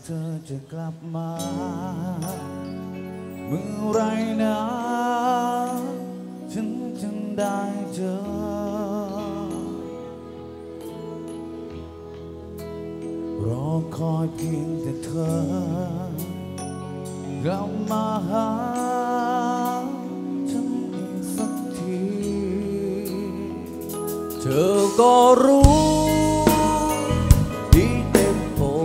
เธอจะกลับมาเมื่อไรนะฉันจึงได้เจอรอคอยเพียงแต่เธอกลับมาหาฉันอีกสักทีเธอก็รู้ดีเต็มอก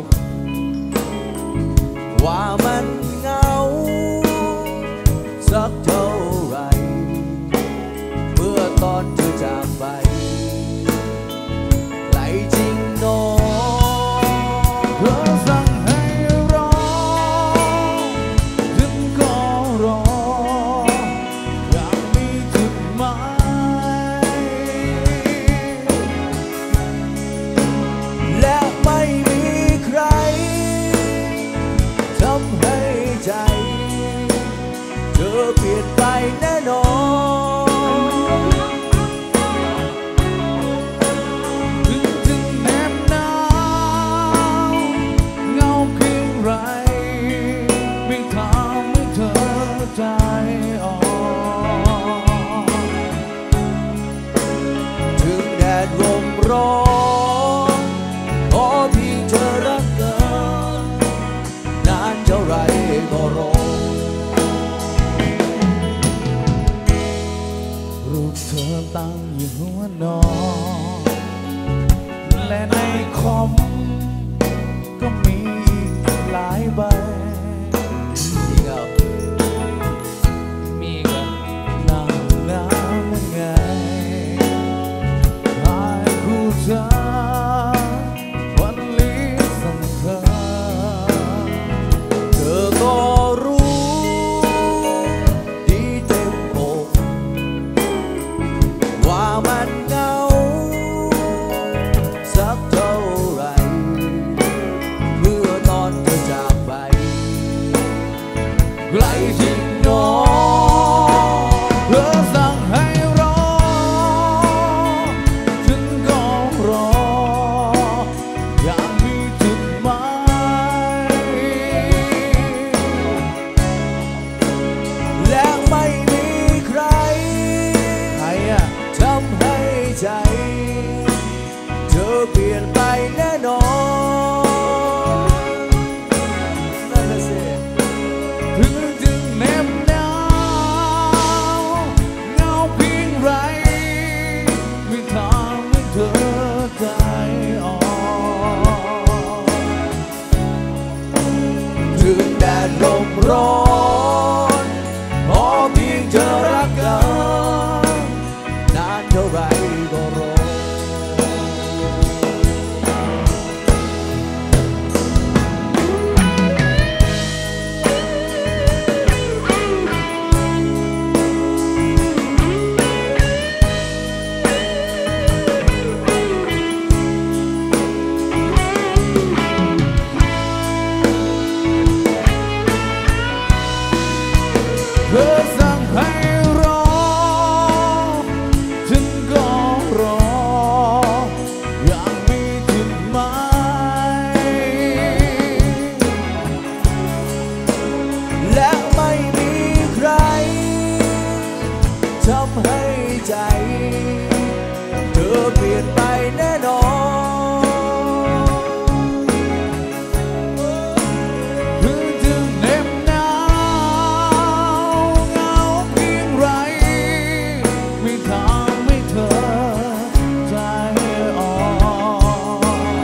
ว่ามันเหงาสักเท่าไรเมื่อตอนเธอจากไปไกลจริงโนเธอสั่งให้รอฉันก็รออยากมีจุดหมายและไม่มีใครทำให้ใจเธอเปลี่ยนไปแน่นอนถึงแนบหนาวเงาเพียงไรไม่ทำให้เธอใจอ่อนถึงแดดลมร้อนขอเพียงเธอรักกันนานเท่าไรก็รอรูปเธอตั้งอยู่หัวนอนและในคอมก็มีหลายใบอีกอ่ะมีอีกอ่ะน้ำยังไงหายคู่เธอวันลีสังเธอเธอก็รู้ดีเต็มอกว่ามันเหงาสักเท่าไรเมื่อตอนเธอจากไปไกลจริงโนเธอสั่งให้รอฉันก็รออยากมีจุดหมายและไม่มีใครทำให้ใจเธอเปลี่ยนไปแน่นอนนั่นน่ะสิถึงแนบหนาวเงาเพียงไรไม่ทำให้เธอใจอ่อนถึงแดดลมร้อนขอเพียงเธอรักกันนานเท่าไรก็รอเธอสั่งให้รอฉันก็รออยากมีจุดหมายและไม่มีใครทำให้ใจเธอเปลี่ยนไปแน่นอนถึงเหน็บหนาวเงาเพียงไรไม่ทำให้เธอใจอ่อน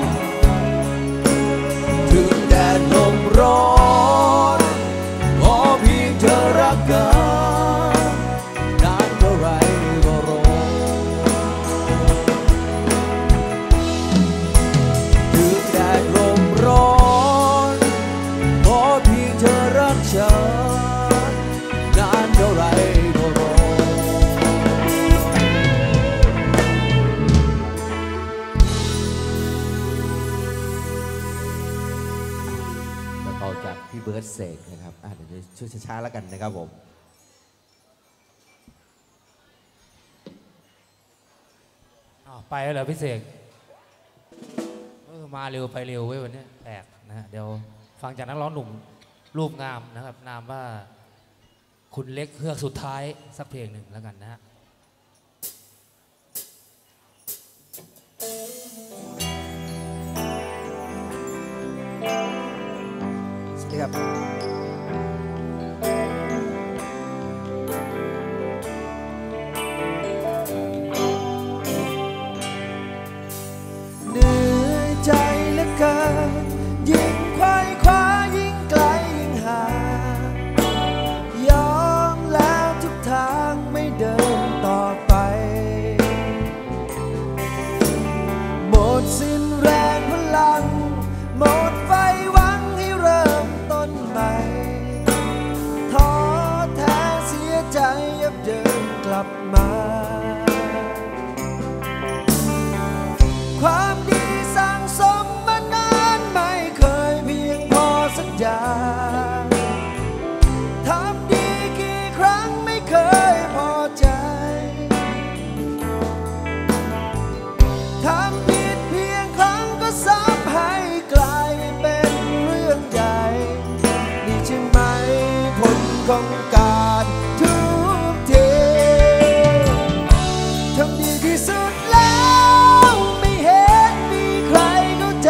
ถึงแดดลมร้อนขอเพียงเธอรักกันนานเท่าไรก็รอถึงแดดลมร้อนขอเพียงเธอรักฉันนานเท่าไรก็รอแล้วต่อจากพี่เบิร์ดเสกนะครับเดี๋ยวช่วยช้าๆแล้วกันนะครับผมไปแล้วเหรอพี่เสกมาเร็วไปเร็วเว้ยวันนี้แปลกนะฮะเดี๋ยวแฟังจากนักร้องหนุ่มรูปงามนะครับนามว่าคุณเล็กเฮือกสุดท้ายสักเพลงหนึ่งแล้วกันนะฮะสวัสดีครับเหนื่อยใจเหลือเกินยิ่งควายคว้ายิ่งไกลยิ่งห่างยอมแล้วทุกทางไม่เดินต่อไปหมดสิ้นแรงพลังหมดไฟหวังให้เริ่มต้นใหม่ท้อแท้เสียใจยับเยินกลับมาความดีสั่งสมมานานไม่เคยเพียงพอสักอย่างทำดีกี่ครั้งไม่เคยพอใจทำผิดเพียงครั้งก็ซ้ำให้กลายเป็นเรื่องใหญ่นี่ใช่ไหมผลของการทุกทีทำดีที่สุดแล้วไม่เห็นมีใครเข้าใจ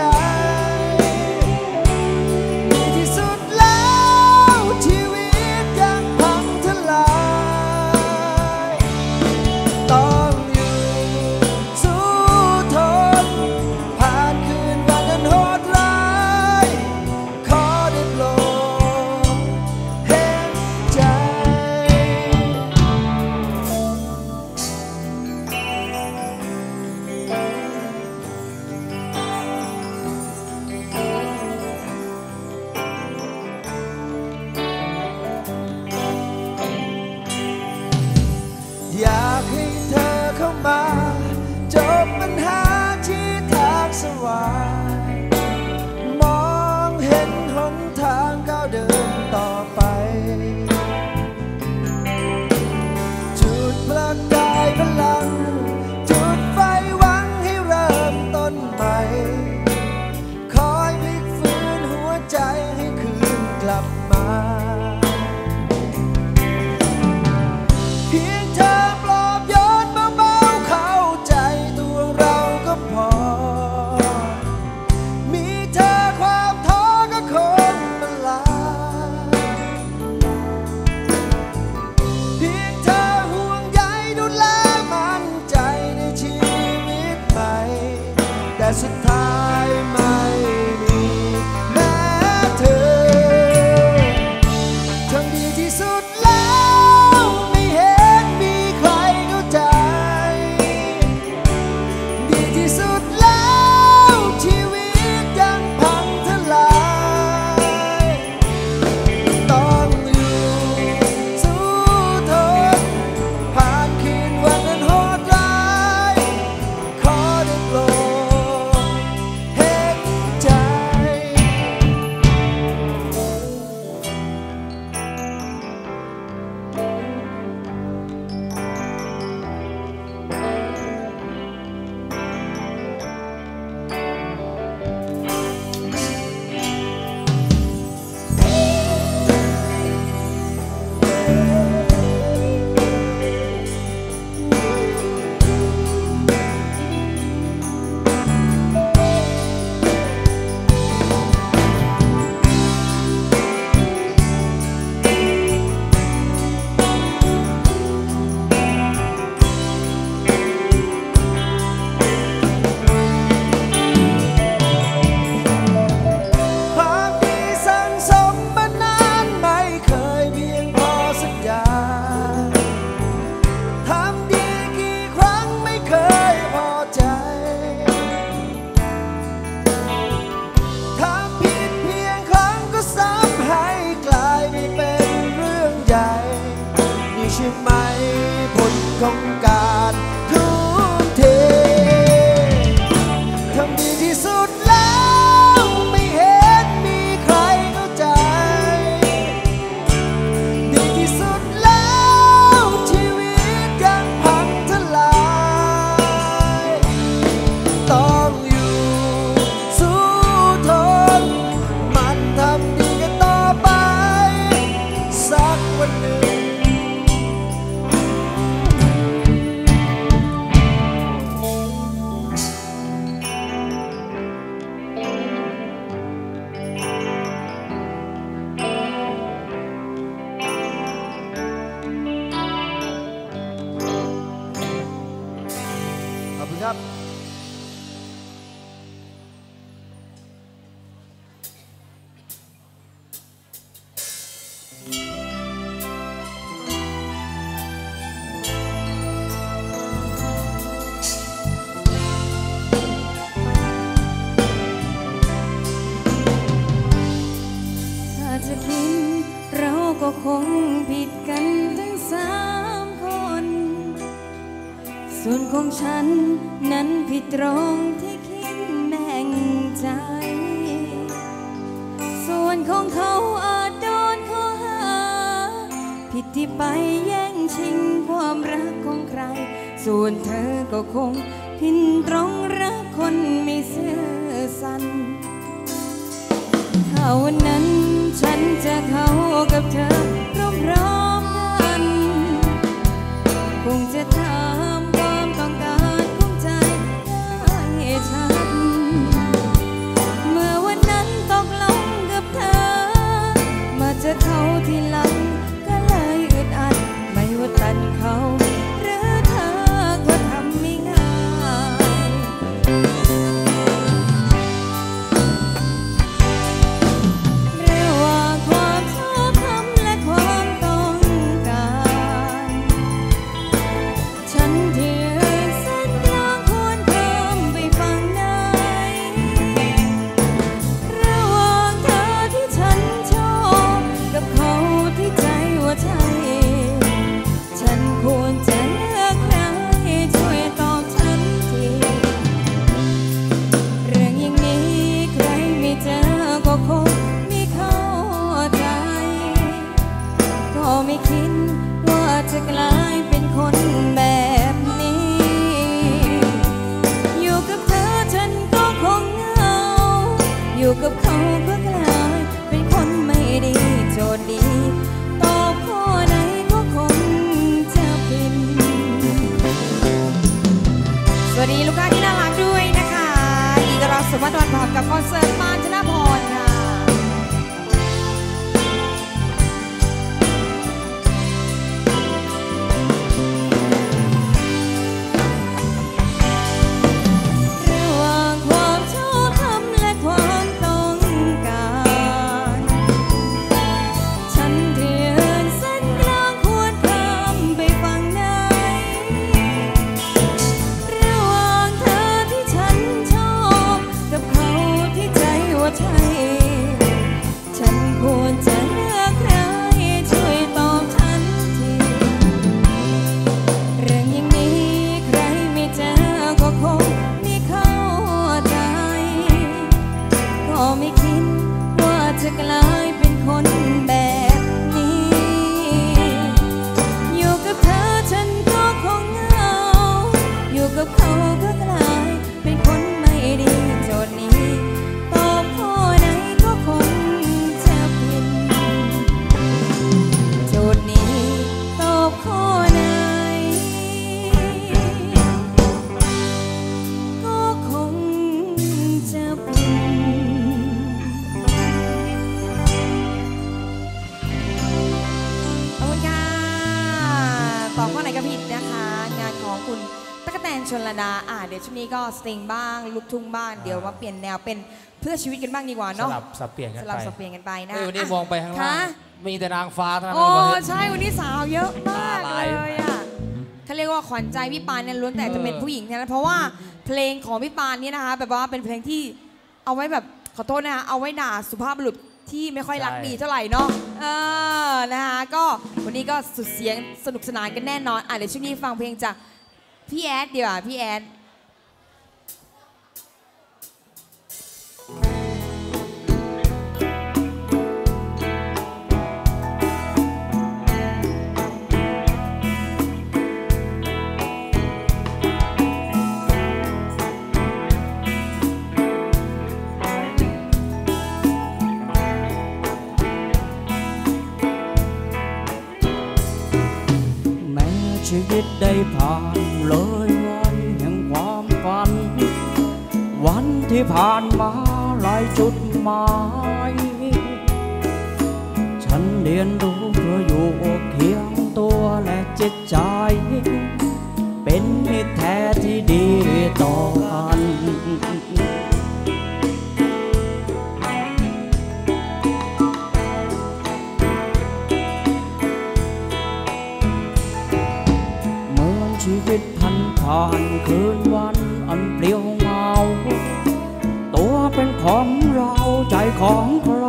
ดีที่สุดแล้วชีวิตยังพังทลายต้องอยู่สู้ทนผ่านคืนวันนั้นโหดร้ายขอได้โปรดเห็นใจอยากให้เธอเข้ามาจบปัญหาที่ทางสว่างมองเห็นหนทางก้าวเดินต่อไปจุดประกายพลังจุดไฟหวังให้เริ่มต้นใหม่คอยพลิกฟื้นหัวใจให้คืนกลับมาเพียงเธอปลอบโยนเบาๆเข้าใจตัวเราก็พอมีเธอความท้อก็คงมันลาเพียงเธอห่วงใยดูแลมั่นใจในชีวิตใหม่แต่สุดท้ายไม่มีแม้เธอทำดีที่สุดแล้วไม่เห็นมีใครเข้าใจดีที่สุดแล้วชีวิตยังพังทลายต้องอยู่สู้ทนผ่านคืนวันนั้นโหดร้ายขอได้โปรดเห็นใจความดีสั่งสมมานานไม่เคยเพียงพอสักอย่างทำดีกี่ครั้งไม่เคยพอใจทำผิดเพียงครั้งก็ซ้ำให้กลายไปเป็นเรื่องใหญ่นี่ใช่ไหมผลของการทุ่มเททำดีที่สุดแล้วไม่เห็นมีใครเข้าใจดีที่สุดแล้วชีวิตยังพังทลายต้องอยู่สู้ทนมันทำครับก็คงผิดกันทั้ง3 คนส่วนของฉันนั้นผิดตรงที่คิดแบ่งใจส่วนของเขาอาจโดนข้อหาผิดที่ไปแย่งชิงความรักของใครส่วนเธอก็คงผิดตรงรักคนไม่ซื่อสัตย์ถ้าวันนั้นฉันจะเข้ากับเธอพร้อมๆกันคงจะถามความต้องการของใจให้ชัดเมื่อวันนั้นตกลงกับเธอมาเจอเขาทีหลังก็เลยอึดอัดไม่ว่าตันเขาหรือเธอก็ทำไม่ง่ายระหว่างความชอบธรรมและความต้องการฉันที่ยืนเส้นกลางควรเพิ่มไปฝั่งไหนระหว่างเธอที่ฉันชอบกับเขาที่ใจว่าใช่ฉันควรจะเลือกใครช่วยตอบฉันทีเรื่องอย่างนี้ใครไม่เจอก็คงไม่เข้าใจก็ไม่คิดว่าจะกลายเป็นคนแบบนี้อยู่กับเธอฉันก็คงเหงาอยู่กับเขาก็กลายเป็นคนไม่ดีโจทย์ดีตอบข้อไหนก็คงจะผิดสวัสดีลูกค้าที่น่ารักด้วยนะคะยินดีต้อนรับสู่บ้านตะวันพรกับคอนเสิร์ตบ้านชนะพรค่ะระหว่างความชอบธรรมและความต้องการฉันที่ยืนเส้นกลางควรข้ามไปฝั่งไหนระหว่างเธอที่ฉันชอบกับเขาที่ใจว่าใช่ฉันควรจะเลือกใครช่วยตอบฉันทีเรื่องอย่างนี้ใครไม่เจอก็คงไม่เข้าใจก็ไม่คิดว่าจะกลายเป็นคนแบบนี้อยู่กับเธอฉันก็คงเหงาอยู่กับเขาก็กลายเป็นคนไม่ดีโจทย์นี้ตอบข้อไหนก็คงจะผิดโจทย์นี้ตอบข้อไหนก็คงจะผิดขอบคุณค่ะตอบข้อไหนก็ผิดนะคะงานของคุณตั๊กแตนชลดาเดี๋ยวช่วงนี้ก็สตริงบ้างลูกทุ่งบ้างเดี๋ยวมาเปลี่ยนแนวเป็นเพื่อชีวิตกันบ้างดีกว่าสเนาะลับสับเปลี่ยนกันสไปลับสับเปลี่ยนกันไปนะวันนี้มองไปข้างล่างค่ะมีแต่นางฟ้าเท่านั้นโอ้เลยใช่วันนี้สาวเยอะมากตาลายเลยอ่ะเขาเรียกว่าขวัญใจพี่ปานเนี่ยล้วนแต่จะเป็นผู้หญิงทั้งนั้นเพราะว่าเพลงของพี่ปานเนี่ยนะคะแบบว่าเป็นเพลงที่เอาไว้แบบขอโทษนะคะเอาไว้ด่าสุภาพบุรุษที่ไม่ค่อยรักดีเท่าไหร่เนาะนะคะก็วันนี้ก็สุดเสียงสนุกสนานกันแน่นอนเดี๋ยวช่วงนี้ฟังเพลงจากพี่แอดดีกว่าพี่แอดชีวิตได้ผ่านเลยวันแห่งความฝันวันที่ผ่านมาหลายจุดหมายฉันเรียนรู้เพื่ออยู่เคียงตัวและจิตใจเป็นมิตรแท้ที่ดีต่อกันเหมือนชีวิตผ่านคืนวันอันเปลี่ยวเงาตัวเป็นของเราใจของใคร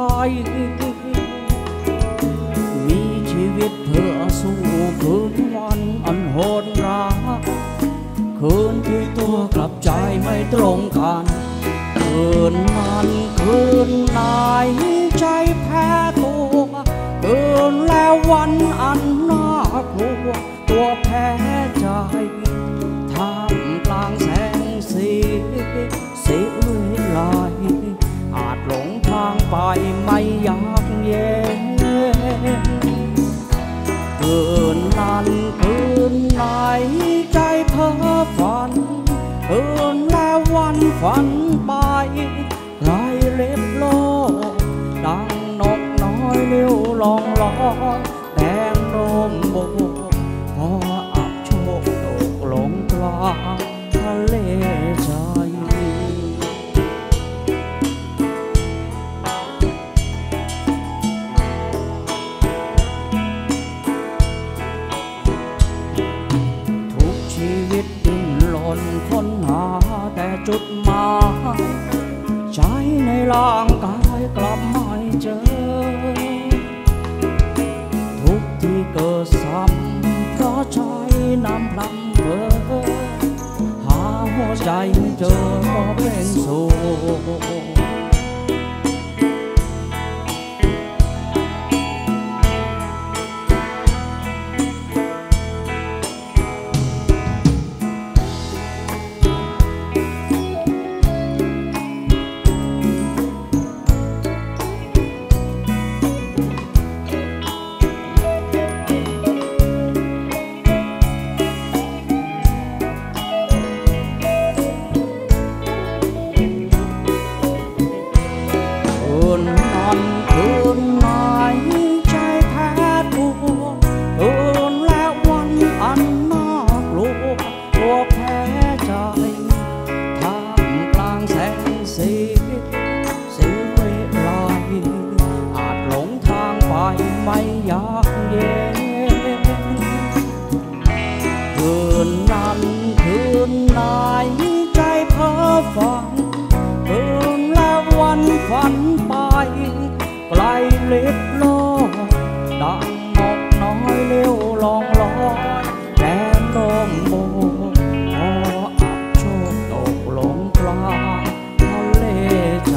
มีชีวิตเพื่อสู้คืนวันอันโหดร้ายคืนที่ตัวกลับใจไม่ตรงกันคืนมันคืนไหนใจแพ้ตัวคืนแล้ววันอันน่ากลัวตัวแพ้ใจท่ามกลางแสงสีวิไลอาจหลงทางไปไม่อยากเย็นคืนนั้นคืนไหนใจเพ้อฝันคืนแล้ววันฝันไปไรเล็บโลกดังนกน้อยเลี้ยวลองลอยแดงโรมโบพออับโชคตกลงกลางทะเลใจค้นหาแต่จุดหมายใจในร่างกายกลับไม่เจอทุกที่เกิดซ้ำเพราะใจน้ำพลัมเพ้อหาหัวใจไม่เจอก็เป็นสุขไม่อยากเย็นคืนนั้นคืนไหนใจเพ้อฝันคืนแล้ววันฝันไปไกลลิบโลกดังนกน้อยเลี้ยวลองลอยแดงลมโบพออับโชคตกลงกลางทะเลใจ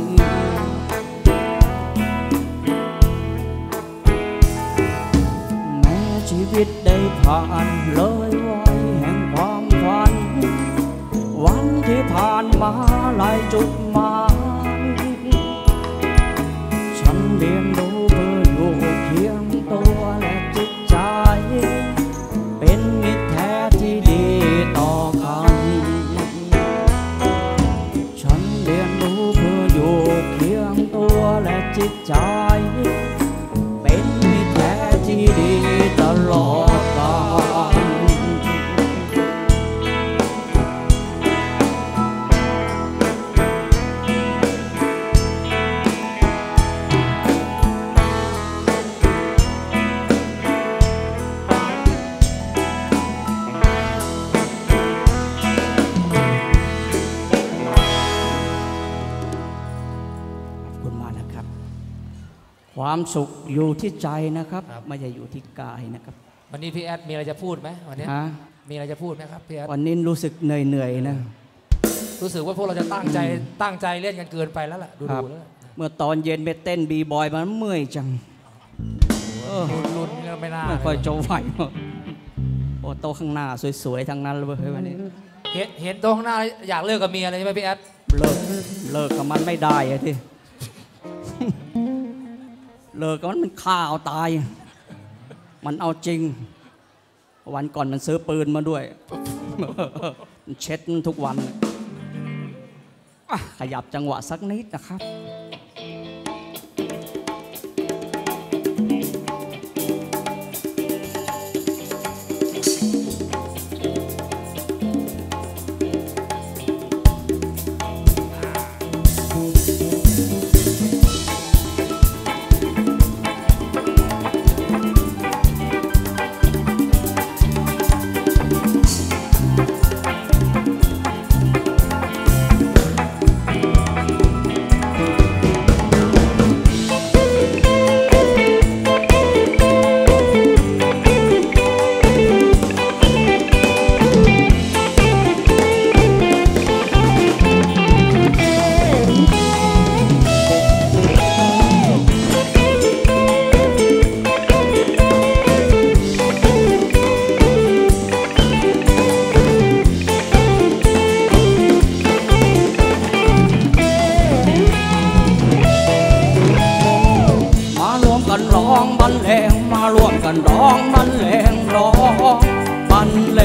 ชีวิตได้ผ่านเลยวัยแห่งความฝันวันที่ผ่านมาหลายจุดหมายฉันเรียนรู้เพื่ออยู่เคียงตัวและจิตใจเป็นมิตรแท้ที่ดีต่อกันฉันเรียนรู้เพื่ออยู่เคียงตัวและจิตใจเป็นมิตรแท้ที่ดีตลอดกาลความสุขอยู่ที่ใจนะครับไม่ใช่อยู่ที่กายนะครับวันนี้พี่แอดมีอะไรจะพูดไหมวันนี้มีอะไรจะพูดไหมครับพี่แอดวันนี้รู้สึกเหนื่อยนะรู้สึกว่าพวกเราจะตั้งใจเล่นกันเกินไปแล้วล่ะดูแล้วเมื่อตอนเย็นไปเต้นบีบอยมันเมื่อยจังรุ่นนี่ไม่น่าไม่ค่อยจะไหวโอ้โตข้างหน้าสวยๆทั้งนั้นเลยวันนี้เห็นโตข้างหน้าอยากเลิกกับเมียเลยใช่ไหมพี่แอดเลิกกับมันไม่ได้อะที่เลิกกับมันฆ่าเอาตายมันเอาจริงวันก่อนมันซื้อปืนมาด้วยเช็ดทุกวันขยับจังหวะสักนิดนะครับเ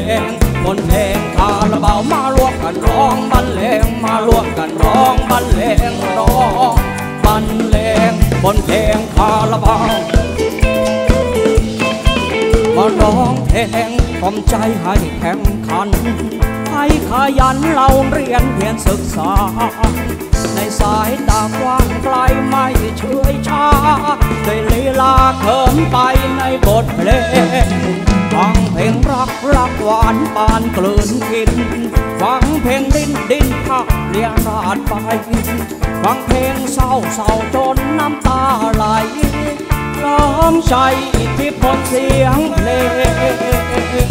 งบนเพลงคาราบาวมารวมกันร้องบรรเลงมารวมกันร้องบรรเลงร้องบรรเลงบนเพลงคาราบาวมาร้องเพลงกล่อมใจให้แข่งขันให้ขยันเราเรียนเพียรศึกษาในสายตากว้างไกลไม่เฉยชาด้วยลีลาเขินไปในบทเพลงฟังเพลงรักรักหวานปานกลืนกินฟังเพลงดิ้นดิ้นพักเรียราดไปฟังเพลงเศร้าเศร้าจนน้ำตาไหลล้อมใจอิทธิพลเสียงเพลง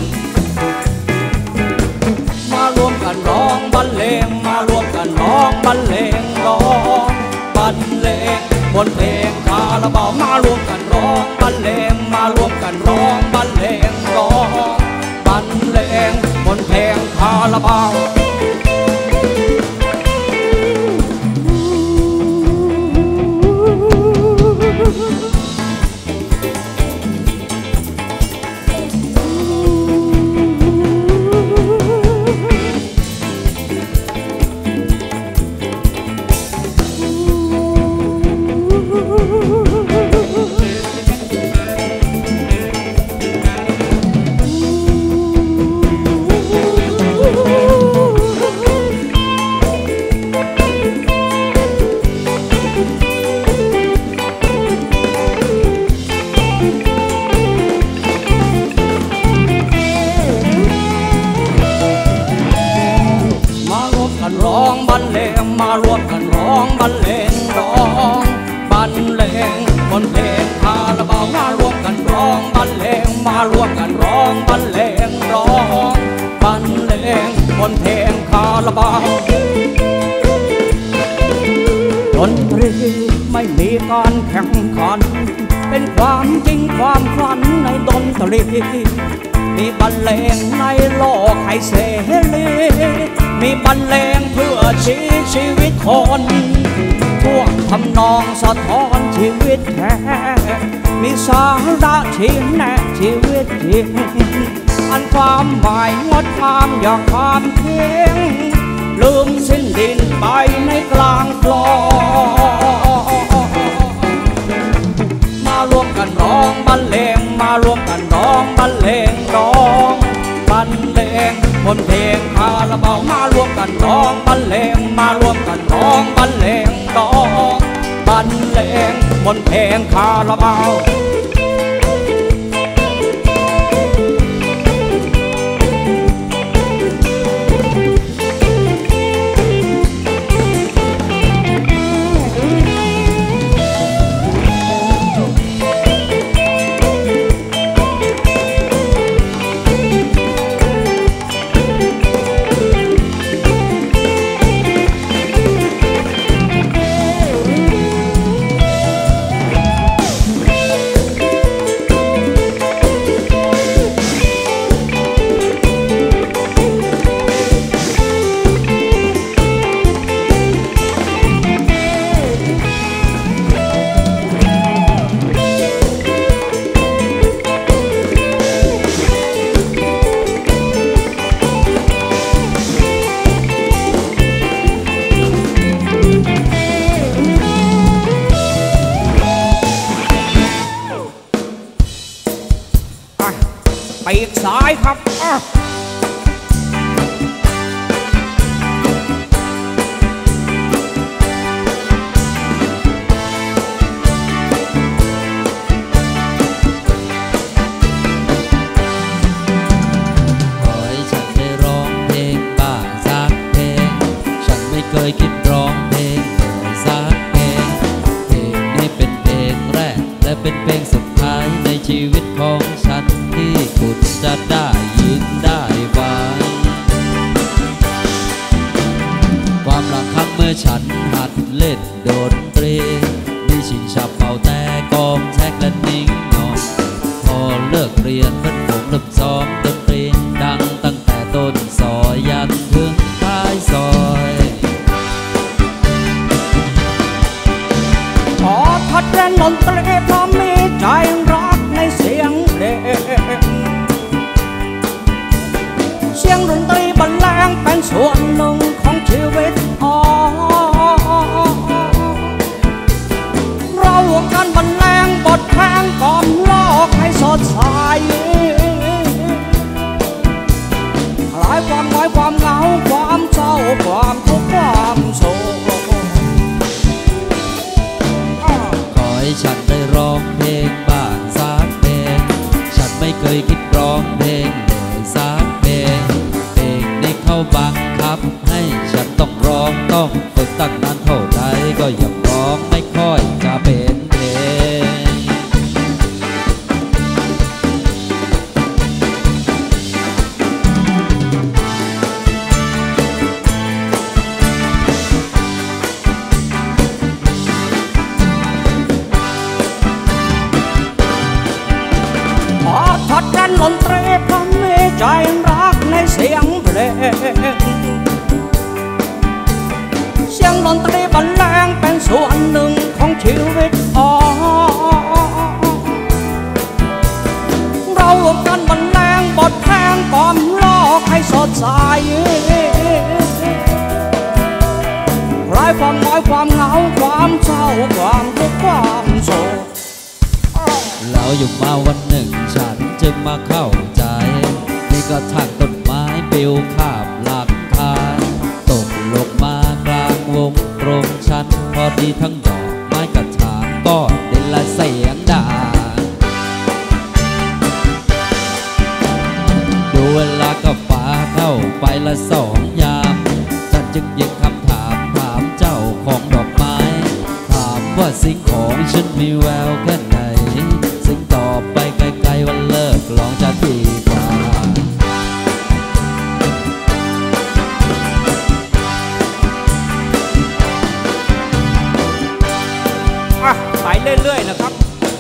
มารวมกันร้องบรรเลงมารวมกันร้องบรรเลงร้องบรรเลงบนเพลงคาราบาวมารวมกันร้องบรรเลงมารวมกันร้องบรรเลงร้องบรรเลงบนเพลงคาราบาวร้องบรรเลงมารวมกันร้องบรรเลงร้องบรรเลงบนเพลงคาราบาวมารวมกันร้องบรรเลงมารวมกันร้องบรรเลงร้องบรรเลงบนเพลงคาราบาวดนตรีไม่มีการแข่งขันเป็นความจริงความฝันในดนตรีมีบรรเลงในโลกให้เสรีมีบรรเลงเพื่อชีวิตคนท่วงทำนองสะท้อนชีวิตแท้มีสาระชี้แนะชีวิตจริงอันความหมายงดงามอย่างความเพียงลืมสิ้นดินไปในกลางคลองมารวมกันร้องบรรเลงมารวมกันร้องบรรเลงร้องบรรเลงบนเพลงคาราบาวมารวมกันร้องบรรเลงมารวมกันร้องบรรเลงร้องบรรเลงบนเพลงคาราบาวปีกซ้ายครับขอให้ฉันได้ร้องเพลงบ้างสักเพลงฉันไม่เคยคิดร้องเพลงเลยสักเพลงเพลงนี้เป็นเพลงแรกและเป็นเพลงสุดท้ายในชีวิตของฉันที่คุณจะได้ยินได้ฟังความรักครั้งเมื่อฉันหัดเล่นดนตรีมีชิงฉับเป่าแต่กองแท็กและนิ่งนอนพอเลิกเรียนเพื่อนผมเริ่มซ้อมดนตรีดังตั้งแต่ต้นซอยยันถึงท้ายซอยขอทัดเล่นดนตรีเพราะมีใจรักในเสียงเพลงความน้อยความเหงาความเศร้าความทุกข์ความโศกขอให้ฉันได้ร้องเพลงบ้างสักเพลงฉันไม่เคยคิดร้องเพลงเลยสักเพลงเพลงนี้เขาบังคับให้ฉันต้องร้องต้องฝึกตั้งนานเท่าใดก็ยังร้องไม่ค่อยจะเป็นเพลงพัดดันดนตรีพร้อมมีใจรักในเสียงเพลงเสียงดนตรีบรรเลงเป็นส่วนหนึ่งของชีวิตเรารวมกันบรรเลงบทเพลงกล่อมโลกให้สดใสไร้ความน้อยความเหงาความเศร้าความทุกข์ความโศกแล้วอยู่มาวันหนึ่งฉันจึงมาเข้าใจนี่ก็ทางต้นไม้ปลิวข้ามหลังคาตกลงมากลางวงตรงฉันพอดีทั้งดอกไม้กระถางก็เด่นละเสียงด่าดูเวลาก็ป่าเข้าไปละ2 ยามฉันจึงยิงคำถามถามเจ้าของดอกไม้ถามว่าสิ่งของฉันมีแววแค่ไหนสิ่งต่อไปไกลๆว่าเลิกลองจะดีกว่าไปเรื่อยๆนะครับ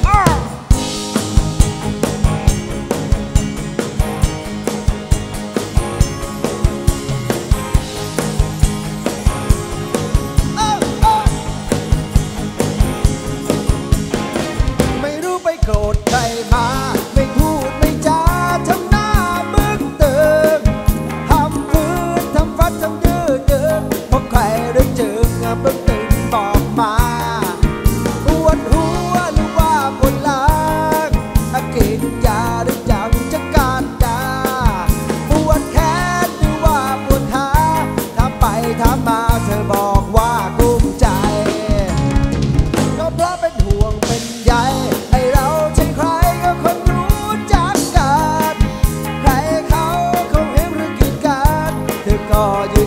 ไม่รู้ไปโกรธใครมาไม่พูดไม่จาทำหน้าบึกตึงทำพื้นทำฟัดทำดื้อดึงเพราะใครได้เจอบึกตึงบอกมาปวดหัวหรือว่าปวดหลังกินยาหรือยังจะการดาปวดแขนหรือว่าปวดขาถ้าไปถามมาเธอบอกว่ากุ้มใจก็เพราะเป็นห่วงเป็นใยไอเราใช่ใครก็คนรู้จักกันใครเขาเห็นหรือกีดกันเธอก็